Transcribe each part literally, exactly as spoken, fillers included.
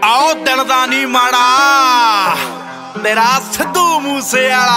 आओ दिलदा नहीं माड़ा तेरा Sidhu Moosewala.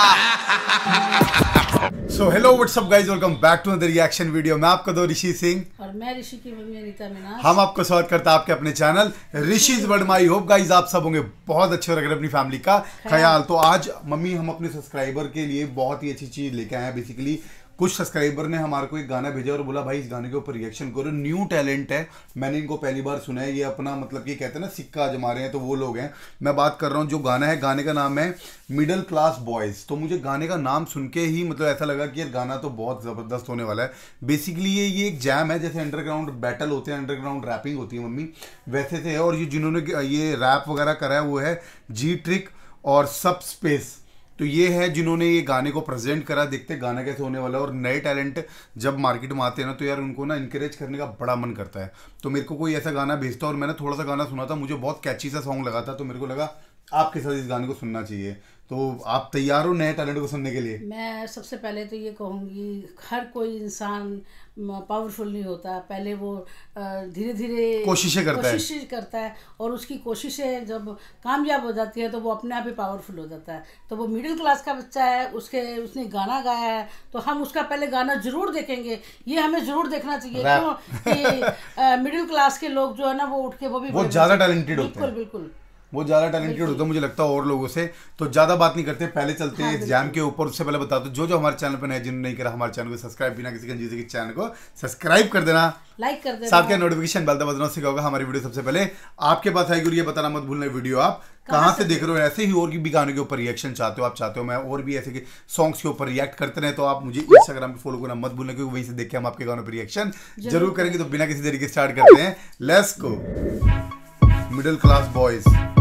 So hello WhatsApp guys, welcome back to another reaction video. मैं आपका दो ऋषि सिंह और मैं ऋषि की मम्मी अनीता मीनाज। हम आपको स्वागत करते हैं आपके अपने channel Rishi's world. I hope guys आप सब होंगे बहुत अच्छे रख रहे अपनी फैमिली का ख्याल। तो आज मम्मी हम अपने सब्सक्राइबर के लिए बहुत ही अच्छी चीज लेके आए हैं। बेसिकली कुछ सब्सक्राइबर ने हमारे को एक गाना भेजा और बोला भाई इस गाने के ऊपर रिएक्शन करो, न्यू टैलेंट है, मैंने इनको पहली बार सुना है, ये अपना मतलब ये कहते हैं ना सिक्का जमा रहे हैं, तो वो लोग हैं। मैं बात कर रहा हूँ जो गाना है, गाने का नाम है मिडिल क्लास बॉयज। तो मुझे गाने का नाम सुन के ही मतलब ऐसा लगा कि यार गाना तो बहुत ज़बरदस्त होने वाला है। बेसिकली ये ये एक जैम है, जैसे अंडरग्राउंड बैटल होते हैं, अंडरग्राउंड रैपिंग होती है मम्मी, वैसे से है। और ये जिन्होंने ये रैप वगैरह करा है वो है जी ट्रिक और सब स्पेस। तो ये है जिन्होंने ये गाने को प्रेजेंट करा। देखते गाना कैसे होने वाला है। और नए टैलेंट जब मार्केट में आते हैं ना तो यार उनको ना इंकरेज करने का बड़ा मन करता है। तो मेरे को कोई ऐसा गाना भेजता और मैंने थोड़ा सा गाना सुना था, मुझे बहुत कैची सा सॉन्ग लगा था, तो मेरे को लगा आपके साथ इस गाने को सुनना चाहिए। तो आप तैयार हो नए टैलेंट को सुनने के लिए? मैं सबसे पहले तो ये कहूँगी हर कोई इंसान पावरफुल नहीं होता, पहले वो धीरे धीरे कोशिशें करता है कोशिश करता है और उसकी कोशिशें जब कामयाब हो जाती है तो वो अपने आप ही पावरफुल हो जाता है। तो वो मिडिल क्लास का बच्चा है, उसके उसने गाना गाया है तो हम उसका पहले गाना जरूर देखेंगे। ये हमें जरूर देखना चाहिए क्यों कि मिडिल क्लास के लोग जो है ना वो उठ के वो भी बहुत ज्यादा टैलेंटेड होते हैं। बिल्कुल बिल्कुल वो ज्यादा टैलेंटेड होता है मुझे लगता है और लोगों से। तो ज्यादा बात नहीं करते, पहले चलते हैं इस जैम के ऊपर। उससे पहले बता दो जो जो हमारे चैनल पर नए जिन्होंने नहीं करा हमारे चैनल को सब्सक्राइब, बिना किसी कंजूसी के चैनल को सब्सक्राइब कर देना, लाइक कर देना, साथ के नोटिफिकेशन बेल दबाना से होगा हमारी वीडियो सबसे पहले आपके पास आएगी। और ये बताना मत भूलना वीडियो आप कहाँ से देख रहे हो। ऐसे ही और भी गाने के ऊपर रिएक्शन चाहते हो, आप चाहते हो मैं और भी ऐसे के सॉन्ग्स के ऊपर रिएक्ट करते रहे, तो आप मुझे इंस्टाग्राम पे फॉलो करना मत भूलना, क्योंकि वहीं से देख के हम आपके गानों पर रिएक्शन जरूर करेंगे। तो बिना किसी देरी के स्टार्ट करते हैं, let's go. Middle class boys,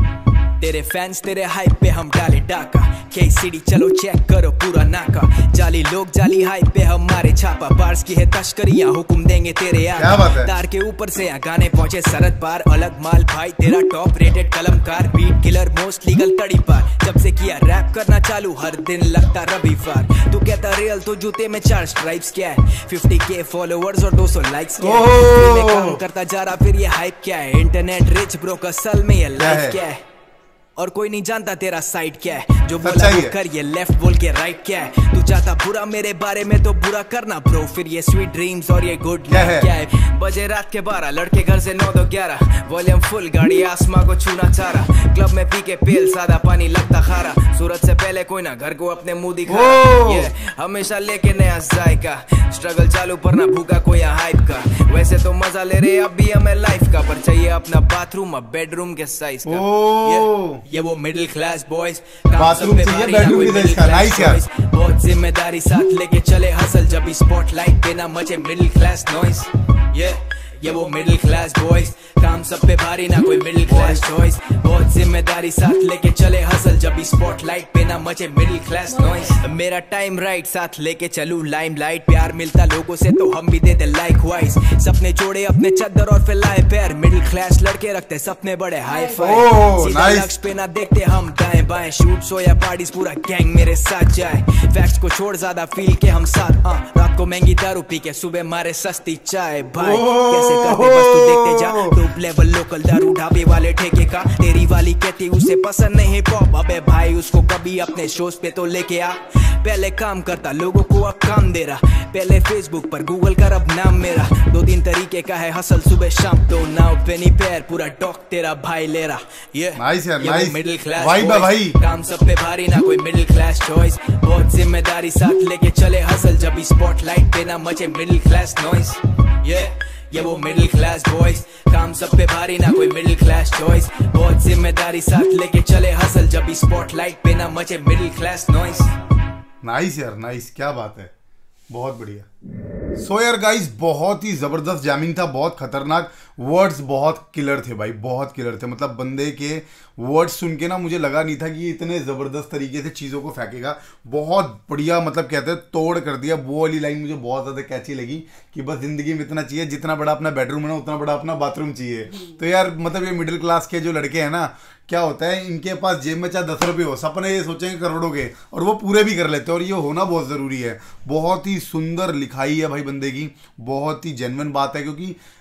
तेरे फैंस तेरे हाइप पे हम डाले डाका, के सिटी चलो चेक करो पूरा नाका, जाली लोग जाली हाइप पे हमारे छापा, बार्स की है तस्करियां हुक्म देंगे तेरे आका, तार के ऊपर से यहाँ गाने पहुंचे सरहद पार, अलग माल भाई तेरा टॉप रेटेड कलमकार, बीट किलर मोस्ट लीगल तड़ी पार, जब से किया रैप करना चालू हर दिन लगता रविवार, तू कहता रियल तो जूते में चार स्ट्राइप्स क्या है, फिफ्टी के फॉलोअर्स और दो सौ लाइक्स क्या है, में काम करता जा रहा फिर ये हाइप क्या है, इंटरनेट रिच ब्रो का असल में ये लाइफ क्या है, और कोई नहीं जानता तेरा साइड क्या है, जो बोला वो कर, ये लेफ्ट बोल के राइट क्या है, तू चाहता बुरा मेरे बारे में तो बुरा करना ब्रो, फिर ये स्वीट ड्रीम्स और ये गुड लाइफ क्या है, बजे रात के बारह लड़के घर से नौ दो ग्यारह, वॉल्यूम फुल गाड़ी आसमां को छूना चारा, क्लब में पी के पेल सादा पानी लगता खारा, सूरज से पहले कोई ना घर को अपने मुंह दिखा, ये हमेशा लेके नया जायका, स्ट्रगल चालू पर ना भूखा कोई हाइप का, वैसे तो मजा ले रहे अब भी हमें लाइफ का, पर चाहिए अपना बाथरूम अब बेडरूम के साइज का, ये वो मिडिल क्लास बॉयज, बाथरूम चाहिए बेडरूम की साइज का, नाइस यार। बहुत जिम्मेदारी साथ लेके चले हसल, जब स्पॉटलाइट पे ना मचे मिडिल क्लास नॉइस, ये ये वो मिडिल क्लास बॉयज, काम सब पे भारी ना कोई मिडिल क्लास चॉइस, बहुत जिम्मेदारी साथ लेके चले हसल, जब स्पॉटलाइट पे ना मचे मिडिल क्लास नॉइस, मेरा टाइम राइट साथ लेके चलूं लाइमलाइट, प्यार मिलता लोगों से तो हम भी देते लाइक वाइज, सपने जोड़े अपने चद्दर और फैलाए पैर, मिडिल क्लास लड़के रखते सपने बड़े हाई फाई, सीधा लक्ष्य पे ना देखते हम दाएं बाएं, शूट शो या पार्टीज पूरा गैंग मेरे साथ जाए, फैक्ट्स को छोड़ ज्यादा फील के हम साथ, आ, रात को महंगी दारू पी के सुबह मारे सस्ती चाय, भाई कैसे करते बस तू देखते जा, टॉप लेवल लोकल दारू ढाबे वाले ठेके का, तेरी वाली कहती उसे पसंद नहीं पॉप, अबे भाई उसको कभी अपने शोज पे तो लेके आ, पहले काम करता लोगों को अब काम दे रहा, पहले फेसबुक पर गूगल कर अब नाम मेरा, दो तीन तरीके का है हसल सुबह शाम, तो नाउ पेनी पैर पूरा डॉक तेरा भाई ले रहा, ये नाइस यार, नाइस मिडिल क्लास भाई भाई, काम सब पे भारी ना कोई मिडिल क्लास चॉइस, बहुत जिम्मेदारी साथ लेके चले हसल, जब स्पॉटलाइट पे ना मचे मिडिल क्लास नॉइस, ये ये वो मिडिल क्लास बॉयज, काम सब पे भारी ना कोई मिडिल क्लास चॉइस, बहुत जिम्मेदारी साथ लेके चले हसल, जब स्पॉटलाइट पे ना मचे मिडिल क्लास नॉइस। नाइस यार, नाइस, क्या बात है, बहुत बढ़िया। सो यार गाइस बहुत ही जबरदस्त जैमिंग था, बहुत खतरनाक, वर्ड्स बहुत किलर थे भाई, बहुत किलर थे। मतलब बंदे के वर्ड्स सुन के ना मुझे लगा नहीं था कि ये इतने जबरदस्त तरीके से चीज़ों को फेंकेगा। बहुत बढ़िया, मतलब कहते हैं तोड़ कर दिया। वो वाली लाइन मुझे बहुत ज़्यादा कैची लगी कि बस जिंदगी में इतना चाहिए, जितना बड़ा अपना बेडरूम है ना उतना बड़ा अपना बाथरूम चाहिए। तो यार मतलब ये मिडिल क्लास के जो लड़के हैं ना, क्या होता है इनके पास जेब में चाहे दस रुपये हो, सपने ये सोचेंगे करोड़ों के और वो पूरे भी कर लेते हैं, और ये होना बहुत ज़रूरी है। बहुत ही सुंदर लिखाई है भाई बंदे की, बहुत ही जेन्युइन बात है, क्योंकि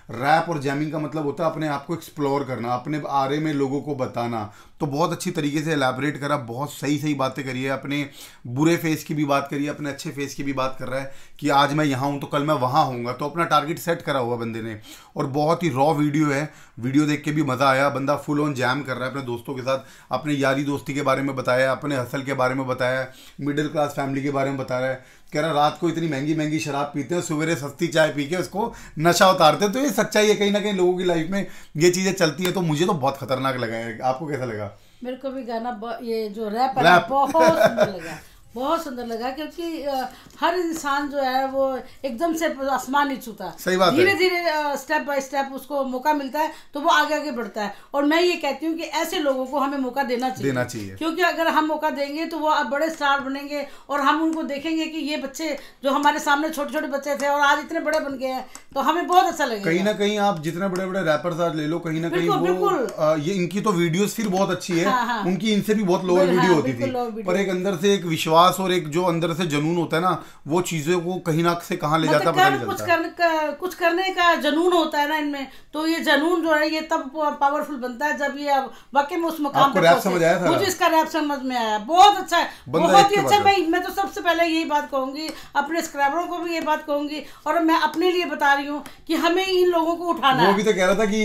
रैप और जैमिंग का मतलब होता है अपने आप को एक्सप्लोर करना, अपने बारे में लोगों को बताना। तो बहुत अच्छी तरीके से एलैबोरेट करा, बहुत सही सही बातें करी है, अपने बुरे फेस की भी बात करी है, अपने अच्छे फेस की भी बात कर रहा है कि आज मैं यहाँ हूँ तो कल मैं वहाँ होऊंगा। तो अपना टारगेट सेट करा हुआ बंदे ने, और बहुत ही रॉ वीडियो है, वीडियो देख के भी मज़ा आया। बंदा फुल ऑन जैम कर रहा है अपने दोस्तों के साथ, अपने यारी दोस्ती के बारे में बताया, अपने हसल के बारे में बताया, मिडिल क्लास फैमिली के बारे में बता रहा है। कह रहा रात को इतनी महंगी महंगी शराब पीते हैं, सवेरे सस्ती चाय पी के उसको नशा उतारते हैं। तो ये सच्चाई है, कहीं ना कहीं लोगों की लाइफ में ये चीज़ें चलती हैं। तो मुझे तो बहुत खतरनाक लगा है, आपको कैसा लगा? मेरे को भी गाना ये जो रैप है बहुत सुंदर लगा, बहुत सुंदर लगा, क्योंकि आ, हर इंसान जो है वो एकदम से आसमान नहीं छूता, सही बात है। धीरे धीरे स्टेप बाय स्टेप उसको मौका मिलता है तो वो आगे आगे बढ़ता है। और मैं ये कहती हूँ कि ऐसे लोगों को हमें मौका देना चाहिए, देना चाहिए। क्योंकि अगर हम मौका देंगे तो वो अब बड़े स्टार बनेंगे, और हम उनको देखेंगे कि ये बच्चे जो हमारे सामने छोटे छोटे बच्चे थे और आज इतने बड़े बन गए हैं, तो हमें बहुत अच्छा लगेगा। कहीं ना कहीं आप जितने बड़े बड़े रैपर्स आज ले लो, कहीं ना कहीं वो आ, ये इनकी तो वीडियोस फिर बहुत अच्छी है, हाँ, हाँ। उनकी इनसे भी बहुत लोअर वीडियो हाँ, होती थी, पर एक अंदर से एक विश्वास और एक जो अंदर से जनून होता है ना, वो चीजों को कहीं ना से कहाँ ले जाता है पता नहीं चलता। कुछ करने का कुछ करने का जनून होता है ना इनमें, तो ये जनून जो है ये तब पावरफुल बनता है जब ये वाकई में उस मुकाम पे रैप समझ आया था? मुझे इसका रैप समझ में आया, बहुत अच्छा है, बहुत ही अच्छा। मैं मैं तो सबसे पहले यही बात कहूंगी, अपने सब्सक्राइबरों को भी ये बात कहूंगी, और मैं अपने लिए बता रही हूँ कि हमें इन लोगों को उठाना है। वो भी तो कह रहा था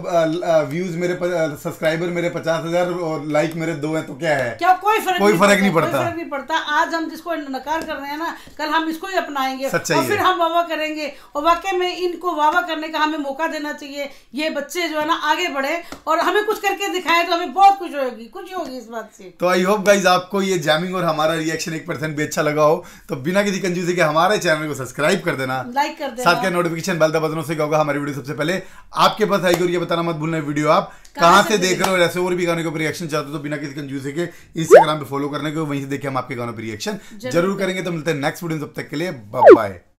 कि व्यूज मेरे सब्सक्राइबर मेरे पचास हजार और लाइक मेरे दो हैं, तो क्या है, क्या कोई फर्क कोई फर्क नहीं पड़ता, फर्क नहीं पड़ता। आज हम जिसको नकार कर रहे हैं ना, कल हम इसको ही अपनाएंगे और है। फिर हम वाह करेंगे, और वाकई में इनको वाह करने का हमें मौका देना चाहिए। ये बच्चे जो है ना आगे बढ़े और हमें कुछ करके दिखाएं, तो हमें बहुत खुश होगी खुशी होगी इस बात से। तो आई होप गाइज आपको ये जैमिंग और हमारा रिएक्शन एक परसेंट भी अच्छा लगा हो, तो बिना किसी कंजूसी के हमारे चैनल को सब्सक्राइब कर देना, लाइक कर देना, साथ के नोटिफिकेशन बेल दबाना से क्या होगा हमारी वीडियो सबसे पहले आपके पास आएगी। और ये बताना मत भूलना वीडियो आप कहां से देख रहे हो, और ऐसे और भी गाने के ऊपर रिएक्शन चाहते हो तो बिना किसी कंजूसी के इंस्टाग्राम पे फॉलो करने के, वहीं से देखे हम आपके गानों पर रिएक्शन जरूर करेंगे। तो मिलते हैं नेक्स्ट वीडियो, तब तक के लिए बाय बाय।